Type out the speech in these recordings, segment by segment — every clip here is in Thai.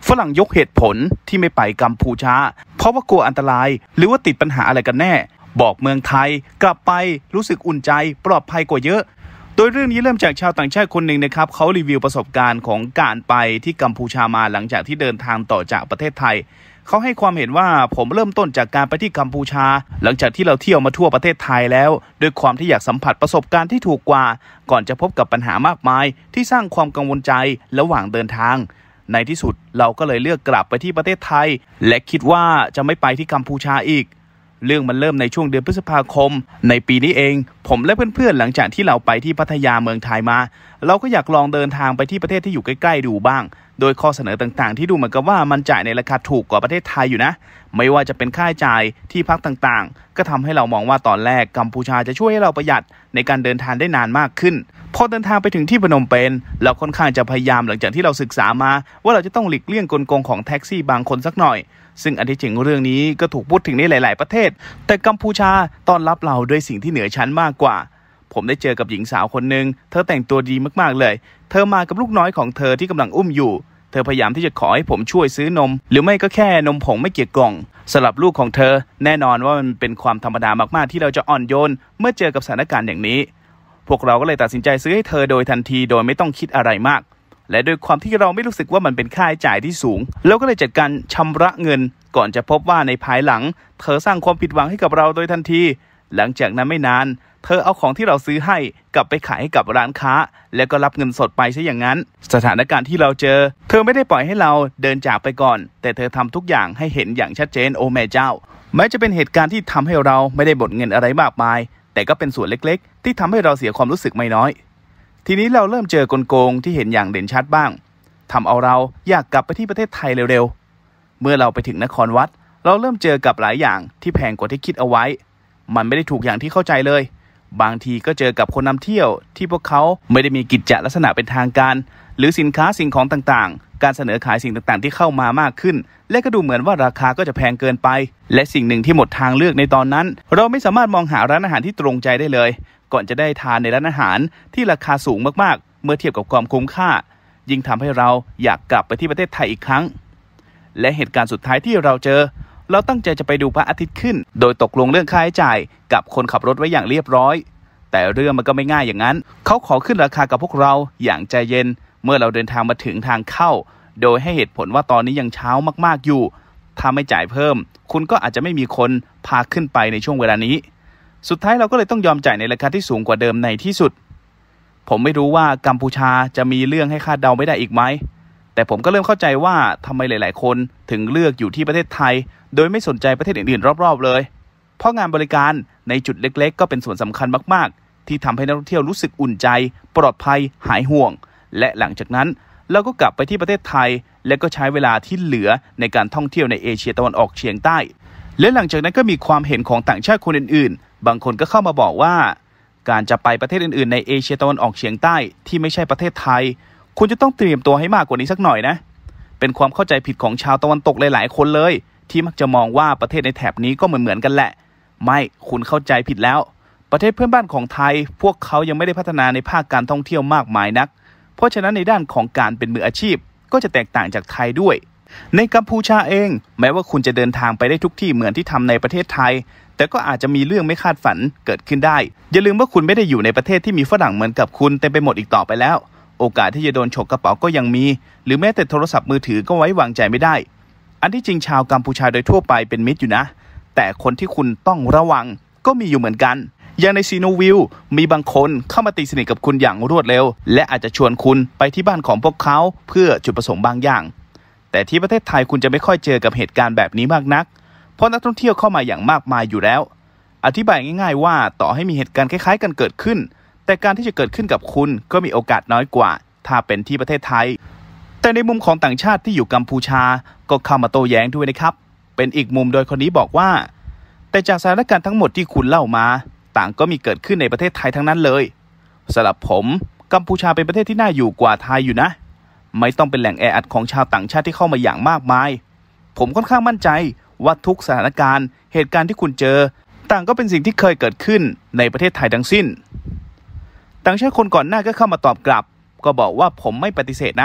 ฝรั่งยกเหตุผลที่ไม่ไปกัมพูชาเพราะว่ากลัวอันตรายหรือว่าติดปัญหาอะไรกันแน่บอกเมืองไทยกลับไปรู้สึกอุ่นใจปลอดภัยกว่าเยอะโดยเรื่องนี้เริ่มจากชาวต่างชาติคนหนึ่งนะครับเขารีวิวประสบการณ์ของการไปที่กัมพูชามาหลังจากที่เดินทางต่อจากประเทศไทยเขาให้ความเห็นว่าผมเริ่มต้นจากการไปที่กัมพูชาหลังจากที่เราเที่ยวมาทั่วประเทศไทยแล้วด้วยความที่อยากสัมผัสประสบการณ์ที่ถูกกว่าก่อนจะพบกับปัญหามากมายที่สร้างความกังวลใจระหว่างเดินทางในที่สุดเราก็เลยเลือกกลับไปที่ประเทศไทยและคิดว่าจะไม่ไปที่กัมพูชาอีกเรื่องมันเริ่มในช่วงเดือนพฤษภาคมในปีนี้เองผมและเพื่อนๆหลังจากที่เราไปที่พัทยาเมืองไทยมาเราก็อยากลองเดินทางไปที่ประเทศที่อยู่ใกล้ๆดูบ้างโดยข้อเสนอต่างๆที่ดูเหมือนกับว่ามันจ่ายในราคาถูกกว่าประเทศไทยอยู่นะไม่ว่าจะเป็นค่าใช้จ่ายที่พักต่างๆก็ทำให้เรามองว่าตอนแรกกัมพูชาจะช่วยให้เราประหยัดในการเดินทางได้นานมากขึ้นพอเดินทางไปถึงที่พนมเปญเราค่อนข้างจะพยายามหลังจากที่เราศึกษามาว่าเราจะต้องหลีกเลี่ยงกลโกงของแท็กซี่บางคนสักหน่อยซึ่งอันที่จริงเรื่องนี้ก็ถูกพูดถึงในหลายๆประเทศแต่กัมพูชาต้อนรับเราด้วยสิ่งที่เหนือชั้นมากกว่าผมได้เจอกับหญิงสาวคนหนึ่งเธอแต่งตัวดีมากๆเลยเธอมากับลูกน้อยของเธอที่กำลังอุ้มอยู่เธอพยายามที่จะขอให้ผมช่วยซื้อนมหรือไม่ก็แค่นมผงไม่เกี่ยวกล่องสำหรับลูกของเธอแน่นอนว่ามันเป็นความธรรมดามากๆที่เราจะอ่อนโยนเมื่อเจอกับสถานการณ์อย่างนี้พวกเราก็เลยตัดสินใจซื้อให้เธอโดยทันทีโดยไม่ต้องคิดอะไรมากและด้วยความที่เราไม่รู้สึกว่ามันเป็นค่าใช้จ่ายที่สูงเราก็เลยจัดการชำระเงินก่อนจะพบว่าในภายหลังเธอสร้างความผิดหวังให้กับเราโดยทันทีหลังจากนั้นไม่นานเธอเอาของที่เราซื้อให้กลับไปขายให้กับร้านค้าแล้วก็รับเงินสดไปซะอย่างนั้นสถานการณ์ที่เราเจอเธอไม่ได้ปล่อยให้เราเดินจากไปก่อนแต่เธอทำทุกอย่างให้เห็นอย่างชัดเจนโอ้แม่เจ้าแม้จะเป็นเหตุการณ์ที่ทำให้เราไม่ได้บดเงินอะไรมากมายแต่ก็เป็นส่วนเล็กๆที่ทำให้เราเสียความรู้สึกไม่น้อยทีนี้เราเริ่มเจอกลโกงที่เห็นอย่างเด่นชัดบ้างทำเอาเราอยากกลับไปที่ประเทศไทยเร็วๆเมื่อเราไปถึงนครวัดเราเริ่มเจอกับหลายอย่างที่แพงกว่าที่คิดเอาไว้มันไม่ได้ถูกอย่างที่เข้าใจเลยบางทีก็เจอกับคนนำเที่ยวที่พวกเขาไม่ได้มีกิจจลักษณะเป็นทางการหรือสินค้าสิ่งของต่างๆการเสนอขายสิ่งต่างๆที่เข้ามามากขึ้นและก็ดูเหมือนว่าราคาก็จะแพงเกินไปและสิ่งหนึ่งที่หมดทางเลือกในตอนนั้นเราไม่สามารถมองหาร้านอาหารที่ตรงใจได้เลยก่อนจะได้ทานในร้านอาหารที่ราคาสูงมากๆเมื่อเทียบกับความคุ้มค่ายิ่งทำให้เราอยากกลับไปที่ประเทศไทยอีกครั้งและเหตุการณ์สุดท้ายที่เราเจอเราตั้งใจจะไปดูพระอาทิตย์ขึ้นโดยตกลงเรื่องค่าใช้จ่ายกับคนขับรถไว้อย่างเรียบร้อยแต่เรื่องมันก็ไม่ง่ายอย่างนั้นเขาขอขึ้นราคากับพวกเราอย่างใจเย็นเมื่อเราเดินทางมาถึงทางเข้าโดยให้เหตุผลว่าตอนนี้ยังเช้ามากๆอยู่ถ้าไม่จ่ายเพิ่มคุณก็อาจจะไม่มีคนพาขึ้นไปในช่วงเวลานี้สุดท้ายเราก็เลยต้องยอมจ่ายในราคาที่สูงกว่าเดิมในที่สุดผมไม่รู้ว่ากัมพูชาจะมีเรื่องให้คาดเดาไม่ได้อีกไหมแต่ผมก็เริ่มเข้าใจว่าทำไมหลายๆคนถึงเลือกอยู่ที่ประเทศไทยโดยไม่สนใจประเทศอื่นๆรอบๆเลยเพราะงานบริการในจุดเล็กๆก็เป็นส่วนสำคัญมากๆที่ทำให้นักท่องเที่ยวรู้สึกอุ่นใจปลอดภัยหายห่วงและหลังจากนั้นเราก็กลับไปที่ประเทศไทยและก็ใช้เวลาที่เหลือในการท่องเที่ยวในเอเชียตะวันออกเฉียงใต้และหลังจากนั้นก็มีความเห็นของต่างชาติคนอื่นๆบางคนก็เข้ามาบอกว่าการจะไปประเทศอื่นๆในเอเชียตะวันออกเฉียงใต้ที่ไม่ใช่ประเทศไทยคุณจะต้องเตรียมตัวให้มากกว่านี้สักหน่อยนะเป็นความเข้าใจผิดของชาวตะวันตกหลายๆคนเลยที่มักจะมองว่าประเทศในแถบนี้ก็เหมือนกันแหละไม่คุณเข้าใจผิดแล้วประเทศเพื่อนบ้านของไทยพวกเขายังไม่ได้พัฒนาในภาคการท่องเที่ยวมากมายนักเพราะฉะนั้นในด้านของการเป็นมืออาชีพก็จะแตกต่างจากไทยด้วยในกัมพูชาเองแม้ว่าคุณจะเดินทางไปได้ทุกที่เหมือนที่ทำในประเทศไทยแต่ก็อาจจะมีเรื่องไม่คาดฝันเกิดขึ้นได้อย่าลืมว่าคุณไม่ได้อยู่ในประเทศที่มีฝรั่งเหมือนกับคุณเต็มไปหมดอีกต่อไปแล้วโอกาสที่จะโดนฉกกระเป๋าก็ยังมีหรือแม้แต่โทรศัพท์มือถือก็ไว้วางใจไม่ได้อันที่จริงชาวกัมพูชาโดยทั่วไปเป็นมิตรอยู่นะแต่คนที่คุณต้องระวังก็มีอยู่เหมือนกันอย่างในซีโนวิลมีบางคนเข้ามาตีสนิทกับคุณอย่างรวดเร็วและอาจจะชวนคุณไปที่บ้านของพวกเขาเพื่อจุดประสงค์บางอย่างแต่ที่ประเทศไทยคุณจะไม่ค่อยเจอกับเหตุการณ์แบบนี้มากนักเพราะนักท่องเที่ยวเข้ามาอย่างมากมายอยู่แล้วอธิบายง่ายๆว่าต่อให้มีเหตุการณ์คล้ายๆกันเกิดขึ้นแต่การที่จะเกิดขึ้นกับคุณก็มีโอกาสน้อยกว่าถ้าเป็นที่ประเทศไทยแต่ในมุมของต่างชาติที่อยู่กัมพูชาก็เข้ามาโต้แย้งด้วยนะครับเป็นอีกมุมโดยคนนี้บอกว่าแต่จากสถานการณ์ทั้งหมดที่คุณเล่ามาต่างก็มีเกิดขึ้นในประเทศไทยทั้งนั้นเลยสำหรับผมกัมพูชาเป็นประเทศที่น่าอยู่กว่าไทยอยู่นะไม่ต้องเป็นแหล่งแออัดของชาวต่างชาติที่เข้ามาอย่างมากมายผมค่อนข้างมั่นใจว่าทุกสถานการณ์เหตุการณ์ที่คุณเจอต่างก็เป็นสิ่งที่เคยเกิดขึ้นในประเทศไทยทั้งสิ้นต่างชาติคนก่อนหน้าก็เข้ามาตอบกลับก็บอกว่าผมไม่ปฏิเสธนะ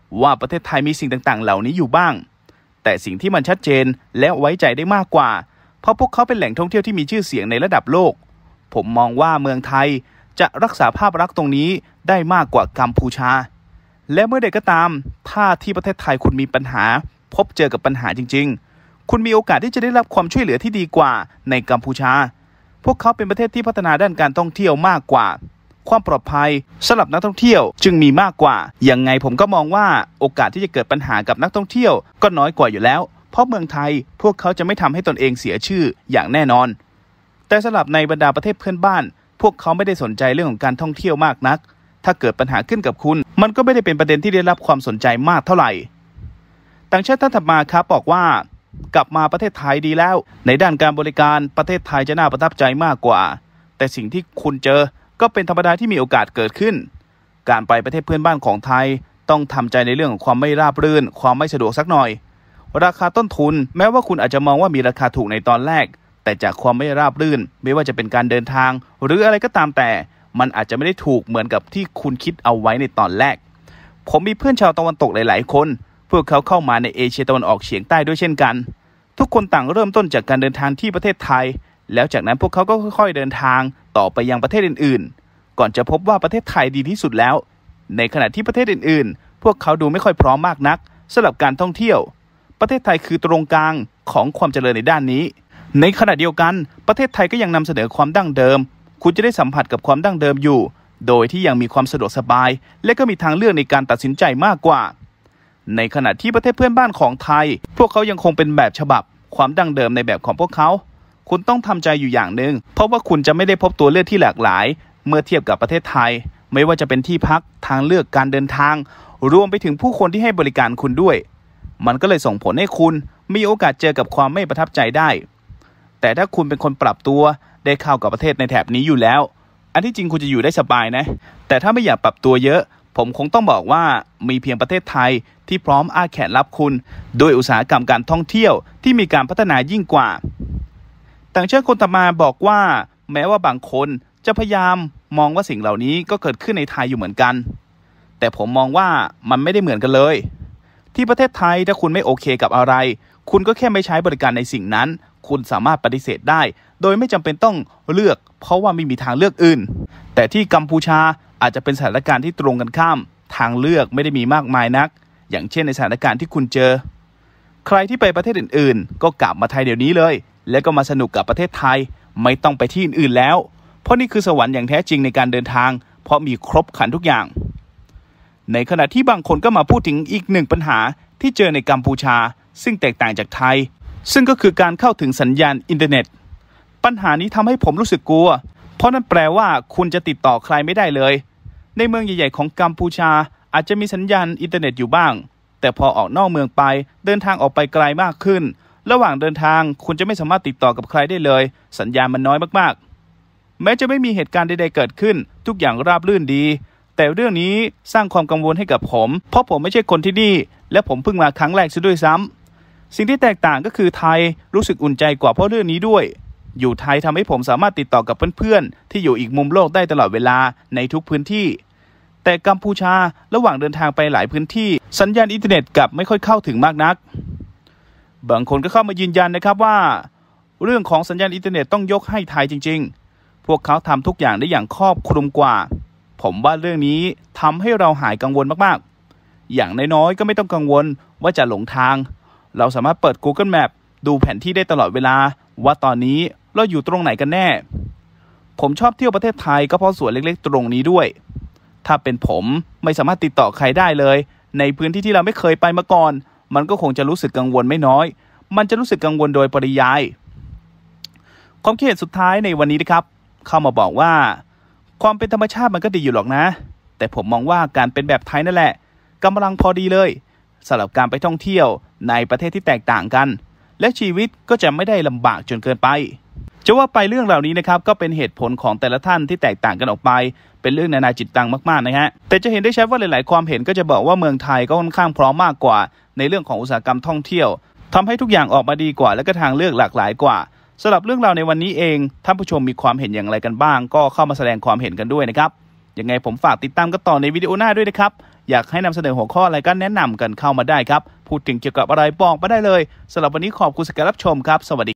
ว่าประเทศไทยมีสิ่งต่างๆเหล่านี้อยู่บ้างแต่สิ่งที่มันชัดเจนและไว้ใจได้มากกว่าเพราะพวกเขาเป็นแหล่งท่องเที่ยวที่มีชื่อเสียงในระดับโลกผมมองว่าเมืองไทยจะรักษาภาพลักษณ์ตรงนี้ได้มากกว่ากัมพูชาและเมื่อใดก็ตามถ้าที่ประเทศไทยคุณมีปัญหาพบเจอกับปัญหาจริงๆคุณมีโอกาสที่จะได้รับความช่วยเหลือที่ดีกว่าในกัมพูชาพวกเขาเป็นประเทศที่พัฒนาด้านการท่องเที่ยวมากกว่าความปลอดภัยสำหรับนักท่องเที่ยวจึงมีมากกว่ายังไงผมก็มองว่าโอกาสที่จะเกิดปัญหากับนักท่องเที่ยวก็น้อยกว่าอยู่แล้วเพราะเมืองไทยพวกเขาจะไม่ทำให้ตนเองเสียชื่ออย่างแน่นอนแต่สำหรับในบรรดาประเทศเพื่อนบ้านพวกเขาไม่ได้สนใจเรื่องของการท่องเที่ยวมากนักถ้าเกิดปัญหาขึ้นกับคุณมันก็ไม่ได้เป็นประเด็นที่ได้รับความสนใจมากเท่าไหร่ต่างชาติท่านถัดมาครับบอกว่ากลับมาประเทศไทยดีแล้วในด้านการบริการประเทศไทยจะน่าประทับใจมากกว่าแต่สิ่งที่คุณเจอก็เป็นธรรมดาที่มีโอกาสเกิดขึ้นการไปประเทศเพื่อนบ้านของไทยต้องทำใจในเรื่องของความไม่ราบรื่นความไม่สะดวกสักหน่อยราคาต้นทุนแม้ว่าคุณอาจจะมองว่ามีราคาถูกในตอนแรกแต่จากความไม่ราบรื่นไม่ว่าจะเป็นการเดินทางหรืออะไรก็ตามแต่มันอาจจะไม่ได้ถูกเหมือนกับที่คุณคิดเอาไว้ในตอนแรกผมมีเพื่อนชาวตะวันตกหลายๆคนพวกเขาเข้ามาในเอเชียตะวันออกเฉียงใต้ด้วยเช่นกันทุกคนต่างเริ่มต้นจากการเดินทางที่ประเทศไทยแล้วจากนั้นพวกเขาก็ค่อยๆเดินทางต่อไปยังประเทศอื่นๆก่อนจะพบว่าประเทศไทยดีที่สุดแล้วในขณะที่ประเทศอื่นๆพวกเขาดูไม่ค่อยพร้อมมากนักสำหรับการท่องเที่ยวประเทศไทยคือตรงกลางของความเจริญในด้านนี้ในขณะเดียวกันประเทศไทยก็ยังนำเสนอความดั้งเดิมคุณจะได้สัมผัสกับความดั้งเดิมอยู่โดยที่ยังมีความสะดวกสบายและก็มีทางเลือกในการตัดสินใจมากกว่าในขณะที่ประเทศเพื่อนบ้านของไทยพวกเขายังคงเป็นแบบฉบับความดั้งเดิมในแบบของพวกเขาคุณต้องทำใจอยู่อย่างหนึ่งเพราะว่าคุณจะไม่ได้พบตัวเลือกที่หลากหลายเมื่อเทียบกับประเทศไทยไม่ว่าจะเป็นที่พักทางเลือกการเดินทางรวมไปถึงผู้คนที่ให้บริการคุณด้วยมันก็เลยส่งผลให้คุณมีโอกาสเจอกับความไม่ประทับใจได้แต่ถ้าคุณเป็นคนปรับตัวได้เข้ากับประเทศในแถบนี้อยู่แล้วอันที่จริงคุณจะอยู่ได้สบายนะแต่ถ้าไม่อยากปรับตัวเยอะผมคงต้องบอกว่ามีเพียงประเทศไทยที่พร้อมอ้าแขนรับคุณโดยอุตสาหกรรมการท่องเที่ยวที่มีการพัฒนายิ่งกว่าต่างชาติคนต่อมาบอกว่าแม้ว่าบางคนจะพยายามมองว่าสิ่งเหล่านี้ก็เกิดขึ้นในไทยอยู่เหมือนกันแต่ผมมองว่ามันไม่ได้เหมือนกันเลยที่ประเทศไทยถ้าคุณไม่โอเคกับอะไรคุณก็แค่ไม่ใช้บริการในสิ่งนั้นคุณสามารถปฏิเสธได้โดยไม่จำเป็นต้องเลือกเพราะว่าไม่มีทางเลือกอื่นแต่ที่กัมพูชาอาจจะเป็นสถานการณ์ที่ตรงกันข้ามทางเลือกไม่ได้มีมากมายนักอย่างเช่นในสถานการณ์ที่คุณเจอใครที่ไปประเทศอื่นๆก็กลับมาไทยเดี๋ยวนี้เลยแล้วก็มาสนุกกับประเทศไทยไม่ต้องไปที่อื่นๆแล้วเพราะนี่คือสวรรค์อย่างแท้จริงในการเดินทางเพราะมีครบครันทุกอย่างในขณะที่บางคนก็มาพูดถึงอีกหนึ่งปัญหาที่เจอในกัมพูชาซึ่งแตกต่างจากไทยซึ่งก็คือการเข้าถึงสัญญาณอินเทอร์เน็ตปัญหานี้ทำให้ผมรู้สึกกลัวเพราะนั่นแปลว่าคุณจะติดต่อใครไม่ได้เลยในเมืองใหญ่ๆของกัมพูชาอาจจะมีสัญญาณอินเทอร์เน็ตอยู่บ้างแต่พอออกนอกเมืองไปเดินทางออกไปไกลมากขึ้นระหว่างเดินทางคุณจะไม่สามารถติดต่อกับใครได้เลยสัญญาณมันน้อยมากๆแม้จะไม่มีเหตุการณ์ใดๆเกิดขึ้นทุกอย่างราบรื่นดีแต่เรื่องนี้สร้างความกังวลให้กับผมเพราะผมไม่ใช่คนที่นี่และผมเพิ่งมาครั้งแรกซะด้วยซ้ำสิ่งที่แตกต่างก็คือไทยรู้สึกอุ่นใจกว่าเพราะเรื่องนี้ด้วยอยู่ไทยทำให้ผมสามารถติดต่อกับเพื่อนๆที่อยู่อีกมุมโลกได้ตลอดเวลาในทุกพื้นที่แต่กัมพูชาระหว่างเดินทางไปหลายพื้นที่สัญญาณอินเทอร์เน็ตกลับไม่ค่อยเข้าถึงมากนักบางคนก็เข้ามายืนยันนะครับว่าเรื่องของสัญญาณอินเทอร์เน็ตต้องยกให้ไทยจริงๆพวกเขาทำทุกอย่างได้อย่างครอบคลุมกว่าผมว่าเรื่องนี้ทำให้เราหายกังวลมากๆอย่างน้อยๆก็ไม่ต้องกังวลว่าจะหลงทางเราสามารถเปิด Google Map ดูแผนที่ได้ตลอดเวลาว่าตอนนี้เราอยู่ตรงไหนกันแน่ผมชอบเที่ยวประเทศไทยก็เพราะส่วนเล็กๆตรงนี้ด้วยถ้าเป็นผมไม่สามารถติดต่อใครได้เลยในพื้นที่ที่เราไม่เคยไปมาก่อนมันก็คงจะรู้สึกกังวลไม่น้อยมันจะรู้สึกกังวลโดยปริยายความคิดเห็นสุดท้ายในวันนี้นะครับเข้ามาบอกว่าความเป็นธรรมชาติมันก็ดีอยู่หรอกนะแต่ผมมองว่าการเป็นแบบไทยนั่นแหละกำลังพอดีเลยสำหรับการไปท่องเที่ยวในประเทศที่แตกต่างกันและชีวิตก็จะไม่ได้ลำบากจนเกินไปจะว่าไปเรื่องเหล่านี้นะครับก็เป็นเหตุผลของแต่ละท่านที่แตกต่างกันออกไปเป็นเรื่องนานาจิตตังมากๆนะฮะแต่จะเห็นได้ชัดว่าหลายๆความเห็นก็จะบอกว่าเมืองไทยก็ค่อนข้างพร้อมมากกว่าในเรื่องของอุตสาหกรรมท่องเที่ยวทำให้ทุกอย่างออกมาดีกว่าและก็ทางเลือกหลากหลายกว่าสำหรับเรื่องราวในวันนี้เองท่านผู้ชมมีความเห็นอย่างไรกันบ้างก็เข้ามาแสดงความเห็นกันด้วยนะครับยังไงผมฝากติดตามกันต่อในวิดีโอหน้าด้วยนะครับอยากให้นำเสนอหัวข้ออะไรก็แนะนำกันเข้ามาได้ครับพูดถึงเกี่ยวกับอะไรบอกมาได้เลยสำหรับวันนี้ขอบคุณสำหรับการรับชมครับสวัสดี